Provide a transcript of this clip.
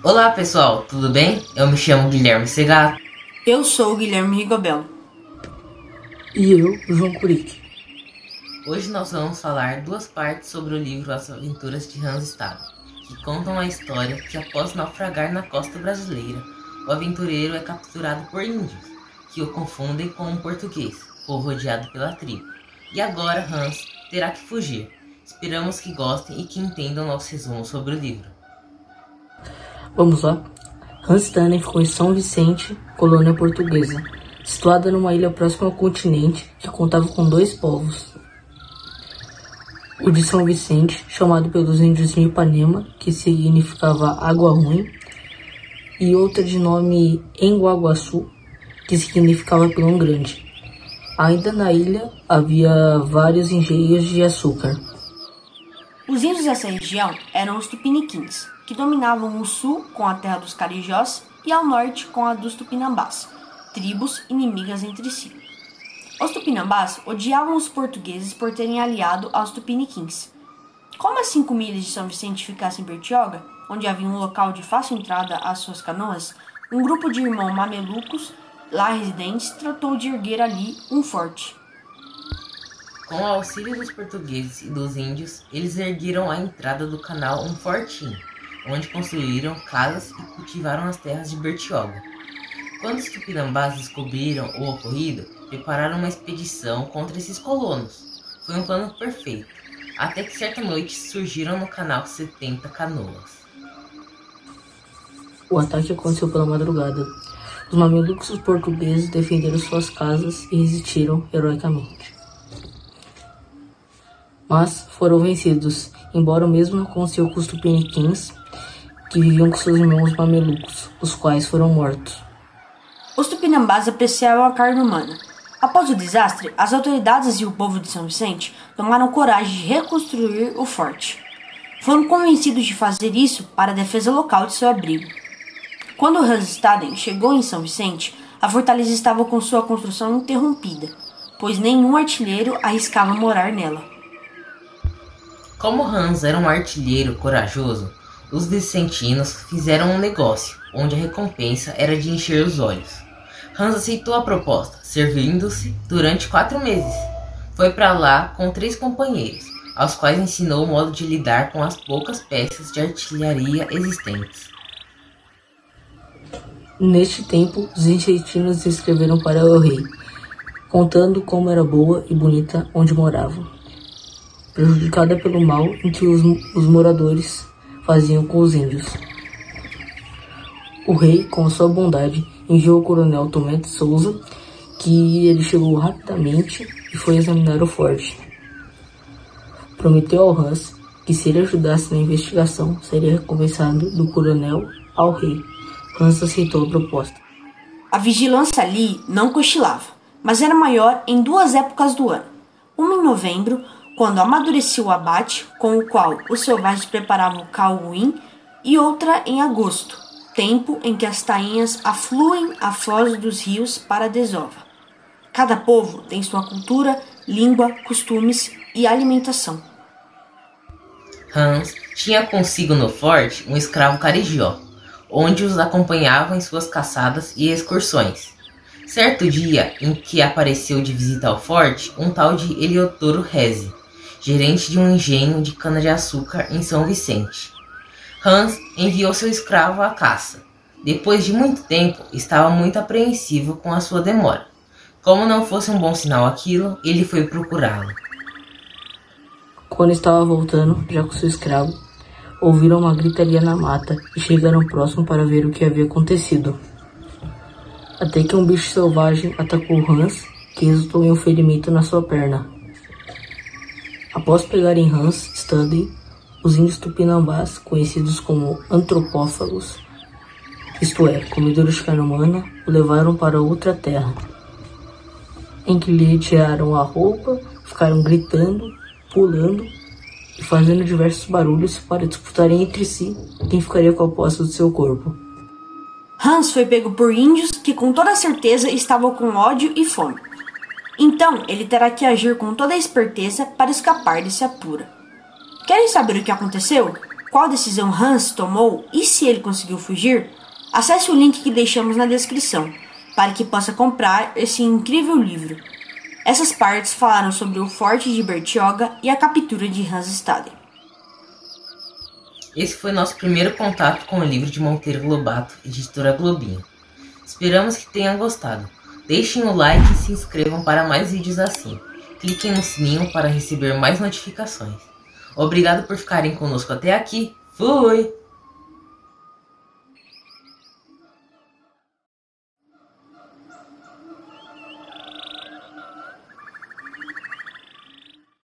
Olá pessoal, tudo bem? Eu me chamo Guilherme Segato. Eu sou o Guilherme Rigobelo. E eu, João Curic. Hoje nós vamos falar duas partes sobre o livro As Aventuras de Hans Staden, que contam a história que após naufragar na costa brasileira, o aventureiro é capturado por índios, que o confundem com um português, por rodeado pela tribo. E agora Hans terá que fugir. Esperamos que gostem e que entendam nosso resumo sobre o livro. Vamos lá? Hans Staden ficou em São Vicente, colônia portuguesa, situada numa ilha próxima ao continente que contava com dois povos. O de São Vicente, chamado pelos índios de Ipanema, que significava água ruim, e outra de nome Enguaguaçu, que significava Pilão Grande. Ainda na ilha havia vários engenhos de açúcar. Os índios dessa região eram os tupiniquins, que dominavam o sul com a terra dos carijós e ao norte com a dos tupinambás, tribos inimigas entre si. Os tupinambás odiavam os portugueses por terem aliado aos tupiniquins. Como as 5 milhas de São Vicente ficassem em Bertioga, onde havia um local de fácil entrada às suas canoas, um grupo de irmãos mamelucos lá residentes tratou de erguer ali um forte. Com o auxílio dos portugueses e dos índios, eles ergueram à entrada do canal um fortinho, onde construíram casas e cultivaram as terras de Bertioga. Quando os tupinambás descobriram o ocorrido, prepararam uma expedição contra esses colonos. Foi um plano perfeito, até que certa noite surgiram no canal 70 canoas. O ataque aconteceu pela madrugada. Os mamelucos e os portugueses defenderam suas casas e resistiram heroicamente. Mas foram vencidos, embora o mesmo não aconteceu com os tupiniquins, que viviam com seus irmãos mamelucos, os quais foram mortos. Os tupinambás apreciavam a carne humana. Após o desastre, as autoridades e o povo de São Vicente tomaram coragem de reconstruir o forte. Foram convencidos de fazer isso para a defesa local de seu abrigo. Quando Hans Staden chegou em São Vicente, a fortaleza estava com sua construção interrompida, pois nenhum artilheiro arriscava morar nela. Como Hans era um artilheiro corajoso, os vicentinos fizeram um negócio, onde a recompensa era de encher os olhos. Hans aceitou a proposta, servindo-se durante 4 meses. Foi para lá com 3 companheiros, aos quais ensinou o modo de lidar com as poucas peças de artilharia existentes. Neste tempo, os vicentinos escreveram para o rei, contando como era boa e bonita onde moravam, prejudicada pelo mal em que os moradores faziam com os índios. O rei, com sua bondade, enviou o coronel Tomé de Souza, que ele chegou rapidamente e foi examinar o forte. Prometeu ao Hans que se ele ajudasse na investigação, seria recompensado do coronel ao rei. Hans aceitou a proposta. A vigilância ali não cochilava, mas era maior em 2 épocas do ano. Uma em novembro, quando amadurecia o abate, com o qual os selvagens preparavam o cauim, e outra em agosto, tempo em que as tainhas afluem à foz dos rios para a desova. Cada povo tem sua cultura, língua, costumes e alimentação. Hans tinha consigo no forte um escravo carijó, onde os acompanhava em suas caçadas e excursões. Certo dia em que apareceu de visita ao forte um tal de Eliotoro Reze, gerente de um engenho de cana-de-açúcar em São Vicente. Hans enviou seu escravo à caça. Depois de muito tempo, estava muito apreensivo com a sua demora. Como não fosse um bom sinal aquilo, ele foi procurá-lo. Quando estava voltando, já com seu escravo, ouviram uma gritaria na mata e chegaram próximo para ver o que havia acontecido. Até que um bicho selvagem atacou Hans, que resultou em um ferimento na sua perna. Após pegarem Hans Staden, os índios tupinambás, conhecidos como antropófagos, isto é, comedores de carne humana, o levaram para outra terra, em que lhe tiraram a roupa, ficaram gritando, pulando e fazendo diversos barulhos para disputarem entre si quem ficaria com a posse do seu corpo. Hans foi pego por índios que com toda certeza estavam com ódio e fome. Então ele terá que agir com toda a esperteza para escapar desse apuro. Querem saber o que aconteceu? qual decisão Hans tomou e se ele conseguiu fugir, acesse o link que deixamos na descrição para que possa comprar esse incrível livro. Essas partes falaram sobre o Forte de Bertioga e a captura de Hans Staden. Esse foi nosso primeiro contato com o livro de Monteiro Lobato, editora Globinho. Esperamos que tenham gostado. Deixem o like e se inscrevam para mais vídeos assim. Cliquem no sininho para receber mais notificações. Obrigado por ficarem conosco até aqui. Fui!